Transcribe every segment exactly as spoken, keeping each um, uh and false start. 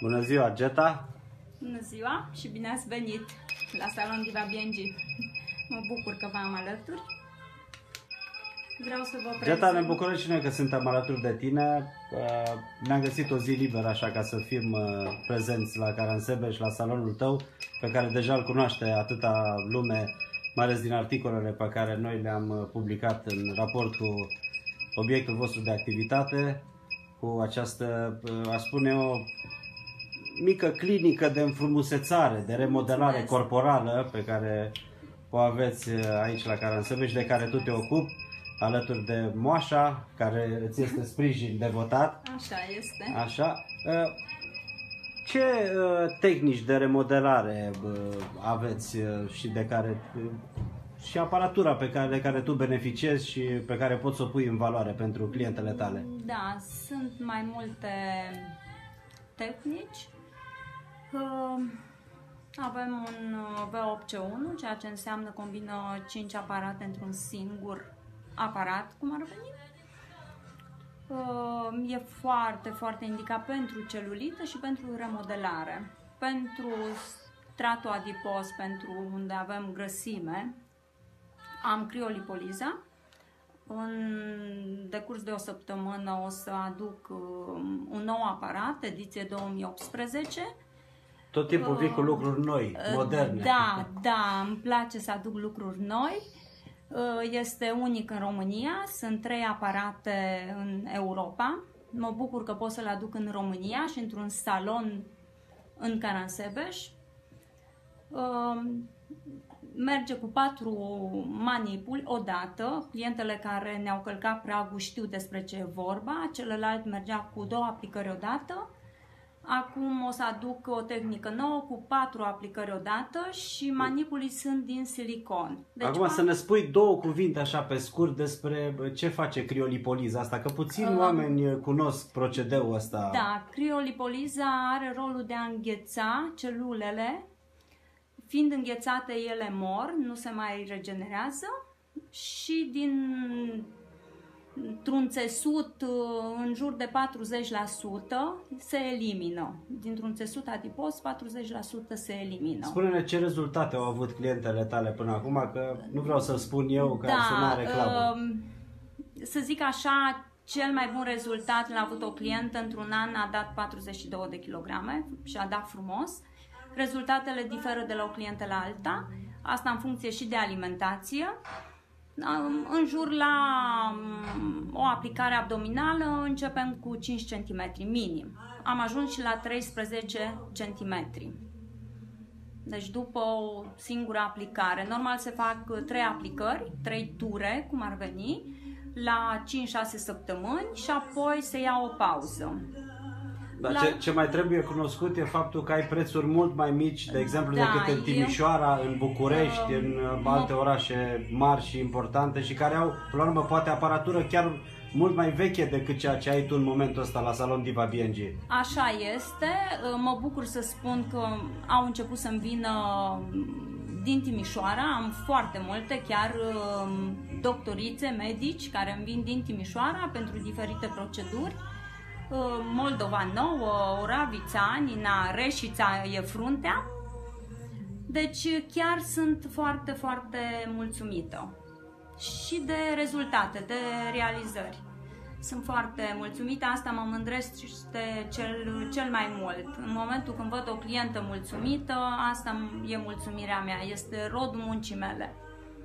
Bună ziua, Geta! Bună ziua și bine ați venit la Salon Diva B and G. Mă bucur că v-am alături. Vreau să vă prezint... Geta, ne bucurăm și noi că suntem alături de tine. Ne-am găsit o zi liberă așa ca să fim prezenți la Caransebeș, la salonul tău, pe care deja îl cunoaște atâta lume, mai ales din articolele pe care noi le-am publicat în raport cu obiectul vostru de activitate, cu această, aș spune eu, mică clinică de înfrumusețare, de remodelare Mulțumesc. corporală pe care o aveți aici la Caransebeș, de care tu te ocupi, alături de moașa, care îți este sprijin devotat. Așa este. Așa. Ce tehnici de remodelare aveți și de care și aparatura pe care, de care tu beneficiezi și pe care poți să o pui în valoare pentru clientele tale? Da, sunt mai multe tehnici. Avem un V opt C unu, ceea ce înseamnă combină cinci aparate într-un singur aparat, cum ar veni. E foarte, foarte indicat pentru celulită și pentru remodelare. Pentru stratul adipos, pentru unde avem grăsime, am criolipoliza. În decurs de o săptămână o să aduc un nou aparat, ediție două mii optsprezece. Tot timpul vii cu lucruri noi, moderne. Da, da, îmi place să aduc lucruri noi. Este unic în România, sunt trei aparate în Europa. Mă bucur că pot să le aduc în România și într-un salon în Caransebeș. Merge cu patru manipuli odată. Clientele care ne-au călcat pragul știu despre ce e vorba. Celălalt mergea cu două aplicări odată. Acum o să aduc o tehnică nouă cu patru aplicări odată și manipulii sunt din silicon. Deci, Acum să ne spui două cuvinte așa pe scurt despre ce face criolipoliza asta, că puțini uh, oameni cunosc procedeul ăsta. Da, criolipoliza are rolul de a îngheța celulele. Fiind înghețate, ele mor, nu se mai regenerează și din într-un țesut în jur de patruzeci la sută se elimină. Dintr-un țesut adipos, patruzeci la sută se elimină. Spune-ne ce rezultate au avut clientele tale până acum, că nu vreau să spun eu că da, ar suna reclamă. Să zic așa, cel mai bun rezultat l-a avut o clientă, într-un an a dat patruzeci și două de kilograme și a dat frumos. Rezultatele diferă de la o clientă la alta, asta în funcție și de alimentație. În jur la o aplicare abdominală începem cu cinci centimetri minim. Am ajuns și la treisprezece centimetri. Deci după o singură aplicare, normal se fac trei aplicări, trei ture, cum ar veni, la cinci șase săptămâni și apoi se ia o pauză. Dar la... ce, ce mai trebuie cunoscut e faptul că ai prețuri mult mai mici, de exemplu, da, decât în Timișoara, eu... în București, uh, în alte orașe mari și importante și care au, până la urmă, poate aparatură chiar mult mai veche decât ceea ce ai tu în momentul ăsta la Salon Diva B and G. Așa este. Mă bucur să spun că au început să-mi vină din Timișoara. Am foarte multe, chiar doctorițe, medici care îmi vin din Timișoara pentru diferite proceduri. Moldova Nouă, Oravița, Anina, Reșița e fruntea. Deci chiar sunt foarte, foarte mulțumită și de rezultate, de realizări. Sunt foarte mulțumită, asta mă mândrește cel, cel mai mult. În momentul când văd o clientă mulțumită, asta e mulțumirea mea, este rodul muncii mele.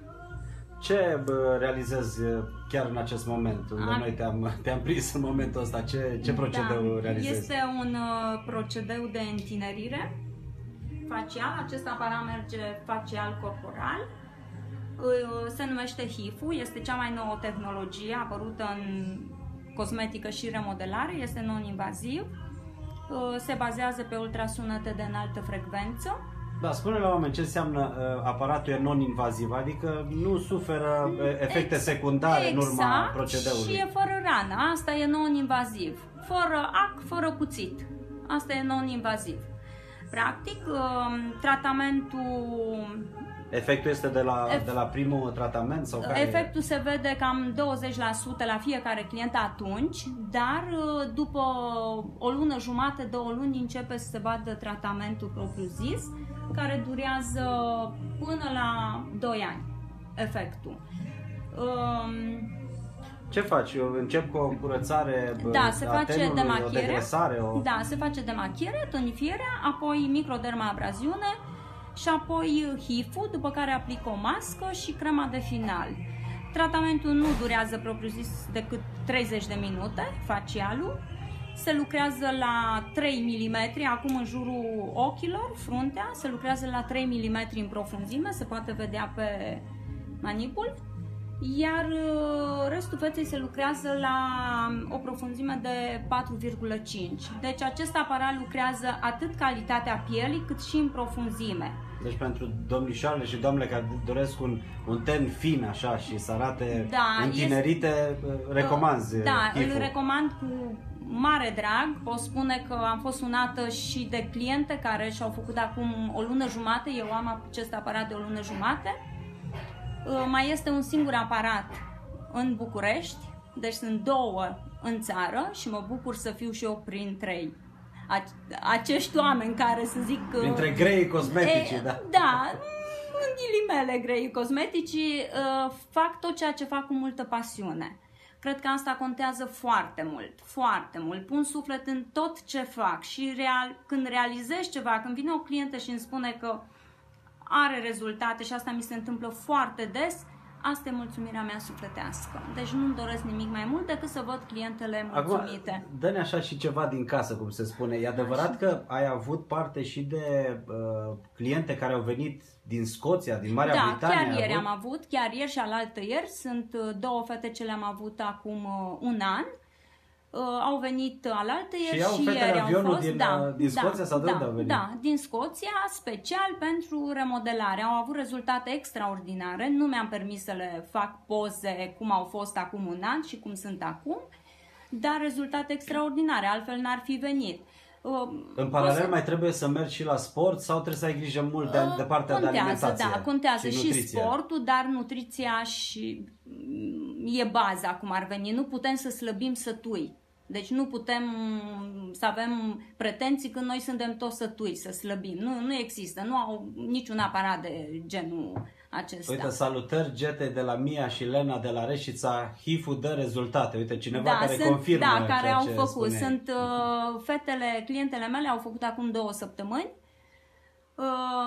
Ce realizezi chiar în acest moment, unde Am... noi te-am te-am prins în momentul ăsta? Ce, ce procedeu da, realizezi? Este un uh, procedeu de întinerire facial. Acest aparat merge facial corporal. Uh, se numește H I F U. Este cea mai nouă tehnologie apărută în cosmetică și remodelare. Este non-invaziv. Uh, se bazează pe ultrasunete de înaltă frecvență. Da, spune la oameni ce înseamnă uh, aparatul e non-invaziv, adică nu suferă uh, efecte Ex secundare exact, în urma procedeului. Și e fără rană, asta e non-invaziv, fără ac, fără cuțit, asta e non-invaziv. Practic, uh, tratamentul Efectul este de la, de la primul tratament? Sau care Efectul e? Se vede cam douăzeci la sută la fiecare client atunci, dar după o lună jumate, două luni începe să se vadă tratamentul propriu-zis, care durează până la doi ani, efectul. Um, Ce faci? Eu încep cu o curățare, da, se face demachierea, o degresare? O... Da, se face demachierea, tonifierea, apoi microdermabraziune și apoi H I F-ul, după care aplic o mască și crema de final. Tratamentul nu durează propriu-zis decât treizeci de minute, facialul. Se lucrează la trei milimetri, acum în jurul ochilor, fruntea, se lucrează la trei milimetri în profunzime, se poate vedea pe manipul. Iar restul feței se lucrează la o profunzime de patru virgulă cinci. Deci acest aparat lucrează atât calitatea pielii cât și în profunzime. Deci pentru domnișoarele și doamnele care doresc un, un ten fin așa și să arate da, întinerite, este, recomanzi Da, H I F-ul. Îl recomand cu mare drag. Pot spune că am fost sunată și de cliente care și-au făcut acum o lună jumate. Eu am acest aparat de o lună jumate. Mai este un singur aparat în București, deci sunt două în țară și mă bucur să fiu și eu printre ei. Acești oameni care să zic... Printre greii cosmetici, e, da. Da, în ghilimele greii cosmetici, fac tot ceea ce fac cu multă pasiune. Cred că asta contează foarte mult, foarte mult. Pun suflet în tot ce fac și real, când realizez ceva, când vine o clientă și îmi spune că are rezultate și asta mi se întâmplă foarte des, asta e mulțumirea mea sufletească. Deci nu-mi doresc nimic mai mult decât să văd clientele mulțumite. Acum, dă-ne așa și ceva din casă, cum se spune. E adevărat așa că ai avut parte și de uh, cliente care au venit din Scoția, din Marea da, Britanie? Da, chiar ieri avut? am avut, chiar ieri și alaltă ieri. Sunt două fete ce le-am avut acum uh, un an. Uh, au venit alaltă ieri și, și ieri au fost. Din, da, din Scoția da, sau de da, unde au venit? Da, din Scoția, special pentru remodelare. Au avut rezultate extraordinare. Nu mi-am permis să le fac poze cum au fost acum un an și cum sunt acum, dar rezultate extraordinare, altfel n-ar fi venit. Uh, în paralel să... mai trebuie să mergi și la sport sau trebuie să ai grijă mult de, de partea contează, de alimentație? Da, contează și, și sportul, dar nutriția și e baza cum ar veni. Nu putem să slăbim sătui. Deci nu putem să avem pretenții când noi suntem toți sătui, să slăbim. Nu, nu există, nu au niciun aparat de genul acesta. Uite, salutări Gete de la Mia și Lena de la Reșița. H I F-ul dă rezultate. Uite, cineva da, care sunt, confirmă Da, care ceea au ce făcut. spune. Sunt uh, fetele, clientele mele au făcut acum două săptămâni. Uh,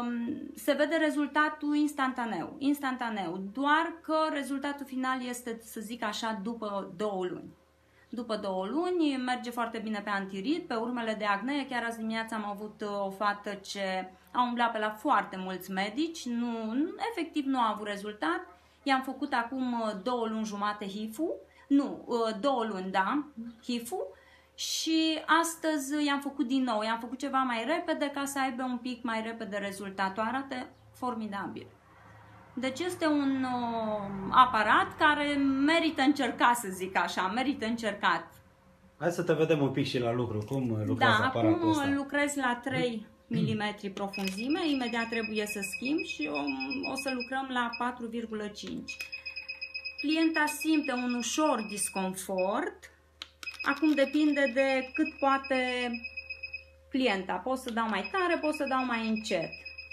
se vede rezultatul instantaneu, instantaneu. Doar că rezultatul final este, să zic așa, după două luni. După două luni merge foarte bine pe antirid, pe urmele de acne. Chiar azi dimineața am avut o fată ce a umblat pe la foarte mulți medici, nu, efectiv nu a avut rezultat. I-am făcut acum două luni jumate H I F-ul, nu, două luni, da, H I F-ul și astăzi i-am făcut din nou, i-am făcut ceva mai repede ca să aibă un pic mai repede rezultatul. Arată formidabil. Deci este un uh, aparat care merită încercat, să zic așa, merită încercat. Hai să te vedem un pic și la lucru, cum lucrează da, aparatul acum ăsta? lucrez la trei milimetri profunzime, imediat trebuie să schimb și o, o să lucrăm la patru virgulă cinci. Clienta simte un ușor disconfort, acum depinde de cât poate clienta. Pot să dau mai tare, pot să dau mai încet.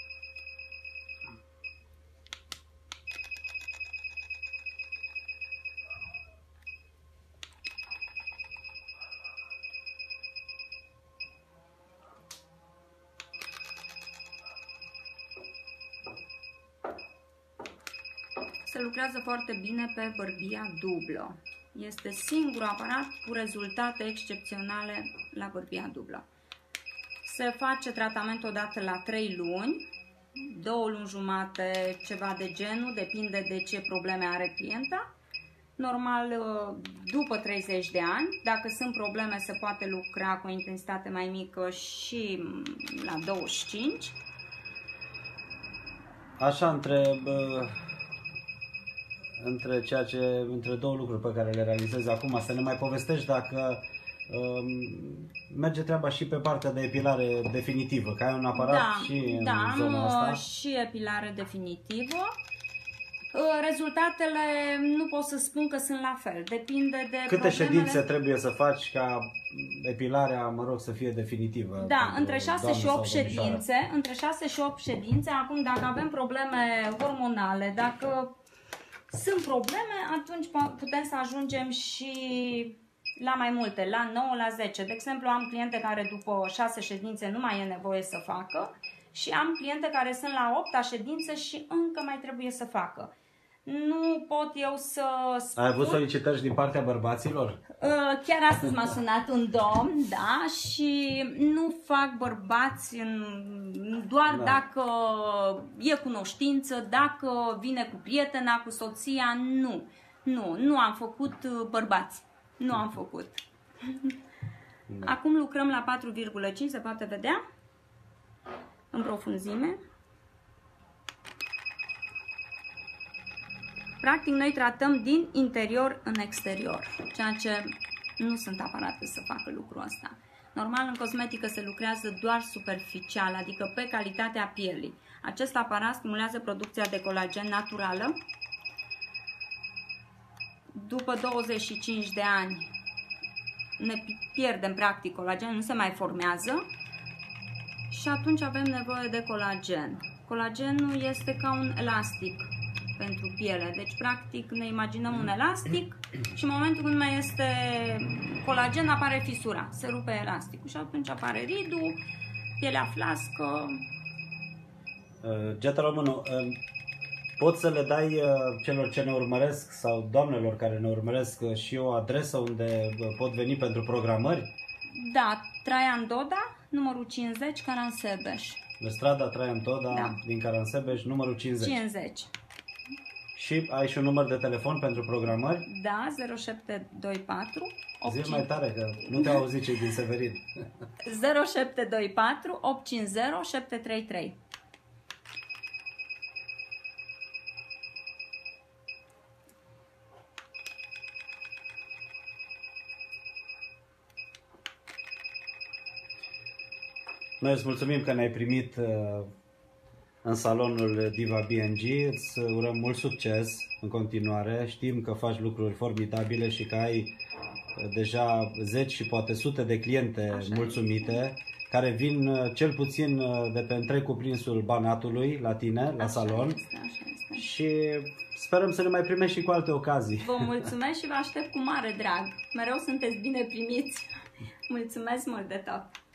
Se lucrează foarte bine pe bărbia dublă. Este singurul aparat cu rezultate excepționale la bărbia dublă. Se face tratament odată la trei luni, două luni jumate, ceva de genul, depinde de ce probleme are clienta. Normal, după treizeci de ani, dacă sunt probleme, se poate lucra cu o intensitate mai mică și la douăzeci și cinci. Așa, între... Bă... între ceea ce, între două lucruri pe care le realizezi acum, să ne mai povestești dacă merge treaba și pe partea de epilare definitivă, că ai un aparat da, și în da, zona am asta. Și epilare definitivă. Rezultatele nu pot să spun că sunt la fel, depinde de Câte problemele... ședințe trebuie să faci ca epilarea, mă rog, să fie definitivă? Da, între șase și opt ședințe, între șase și opt ședințe. Acum, dacă avem probleme hormonale, dacă sunt probleme, atunci putem să ajungem și la mai multe, la nouă, la zece. De exemplu, am cliente care după șase ședințe nu mai e nevoie să facă și am cliente care sunt la opta ședință și încă mai trebuie să facă. Nu pot eu să spun... Ai avut solicitări din partea bărbaților? Chiar astăzi m-a sunat un domn, da, și nu fac bărbați în... doar da. Dacă e cunoștință, dacă vine cu prietena, cu soția, nu. Nu, nu am făcut bărbați. Nu am făcut. Da. Acum lucrăm la patru virgulă cinci, se poate vedea? În profunzime. Practic, noi tratăm din interior în exterior, ceea ce nu sunt aparate să facă lucrul ăsta. Normal, în cosmetică se lucrează doar superficial, adică pe calitatea pielii. Acest aparat stimulează producția de colagen naturală. După douăzeci și cinci de ani ne pierdem practic colagen, nu se mai formează și atunci avem nevoie de colagen. Colagenul este ca un elastic pentru piele, deci practic ne imaginăm un elastic și în momentul când mai este colagen apare fisura, se rupe elasticul și atunci apare ridul, pielea flască. Geta Românu, poți să le dai celor ce ne urmăresc sau doamnelor care ne urmăresc și o adresă unde pot veni pentru programări? Da, Traian Doda, numărul cincizeci, Caransebeș. Pe strada Traian Doda, da. Din Caransebeș, numărul cincizeci. cincizeci. Și ai și un număr de telefon pentru programări? Da, zero șapte doi patru Zi mai tare, că nu te-au auzit cei din Severin. zero șapte doi patru opt cinci zero șapte trei trei. Noi îți mulțumim că ne-ai primit în salonul Diva B and G, îți urăm mult succes în continuare, știm că faci lucruri formidabile și că ai deja zeci și poate sute de cliente Așa mulțumite, este. Care vin cel puțin de pe întreg cuprinsul Banatului la tine, la Așa salon este, așa este. Și sperăm să ne mai primești și cu alte ocazii. Vă mulțumesc și vă aștept cu mare drag, mereu sunteți bine primiți, mulțumesc mult de tot!